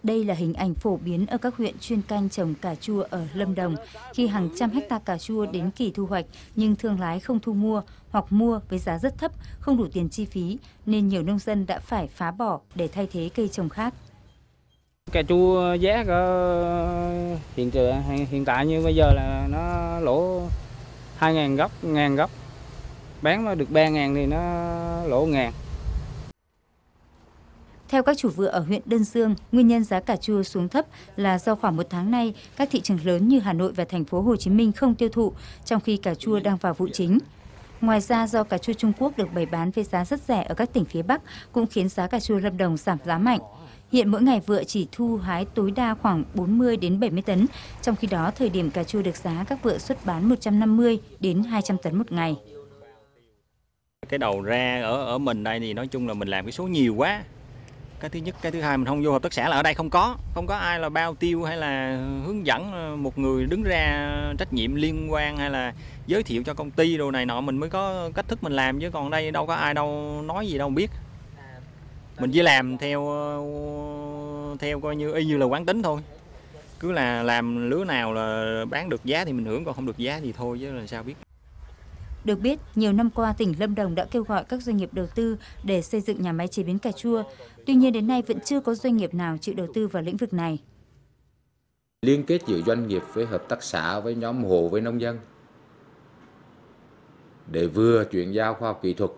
Đây là hình ảnh phổ biến ở các huyện chuyên canh trồng cà chua ở Lâm Đồng khi hàng trăm hecta cà chua đến kỳ thu hoạch nhưng thương lái không thu mua hoặc mua với giá rất thấp, không đủ tiền chi phí nên nhiều nông dân đã phải phá bỏ để thay thế cây trồng khác. Cà chua giá hiện tại như bây giờ là nó lỗ 2.000 gốc, 1.000 gốc. Bán mà được 3.000 thì nó lỗ 1.000. Theo các chủ vựa ở huyện Đơn Dương, nguyên nhân giá cà chua xuống thấp là do khoảng một tháng nay, các thị trường lớn như Hà Nội và thành phố Hồ Chí Minh không tiêu thụ, trong khi cà chua đang vào vụ chính. Ngoài ra, do cà chua Trung Quốc được bày bán với giá rất rẻ ở các tỉnh phía Bắc cũng khiến giá cà chua Lâm Đồng giảm giá mạnh. Hiện mỗi ngày vựa chỉ thu hái tối đa khoảng 40 đến 70 tấn, trong khi đó thời điểm cà chua được giá các vựa xuất bán 150 đến 200 tấn một ngày. Cái đầu ra ở mình đây thì nói chung là mình làm cái số nhiều quá. Cái thứ nhất, cái thứ hai mình không vô hợp tác xã là ở đây không có ai là bao tiêu hay là hướng dẫn một người đứng ra trách nhiệm liên quan hay là giới thiệu cho công ty đồ này nọ, mình mới có cách thức mình làm, chứ còn đây đâu có ai đâu nói gì đâu biết. Mình chỉ làm theo coi như y như là quán tính thôi. Cứ là làm lứa nào là bán được giá thì mình hưởng, còn không được giá thì thôi chứ làm sao biết. Được biết, nhiều năm qua tỉnh Lâm Đồng đã kêu gọi các doanh nghiệp đầu tư để xây dựng nhà máy chế biến cà chua. Tuy nhiên đến nay vẫn chưa có doanh nghiệp nào chịu đầu tư vào lĩnh vực này. Liên kết giữa doanh nghiệp với hợp tác xã, với nhóm hộ, với nông dân để vừa chuyển giao khoa học kỹ thuật,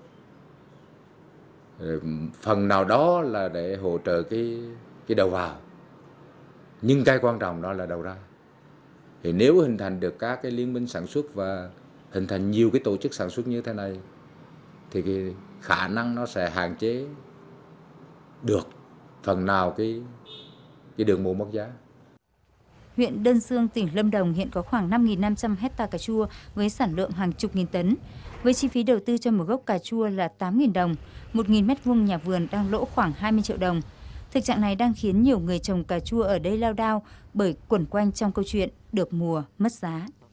phần nào đó là để hỗ trợ cái đầu vào, nhưng cái quan trọng đó là đầu ra. Thì nếu hình thành được các cái liên minh sản xuất và hình thành nhiều cái tổ chức sản xuất như thế này thì cái khả năng nó sẽ hạn chế được phần nào cái đường mùa mất giá. Huyện Đơn Dương, tỉnh Lâm Đồng hiện có khoảng 5.500 hecta cà chua với sản lượng hàng chục nghìn tấn. Với chi phí đầu tư cho một gốc cà chua là 8.000 đồng, 1.000 m² nhà vườn đang lỗ khoảng 20 triệu đồng. Thực trạng này đang khiến nhiều người trồng cà chua ở đây lao đao bởi quẩn quanh trong câu chuyện được mùa mất giá.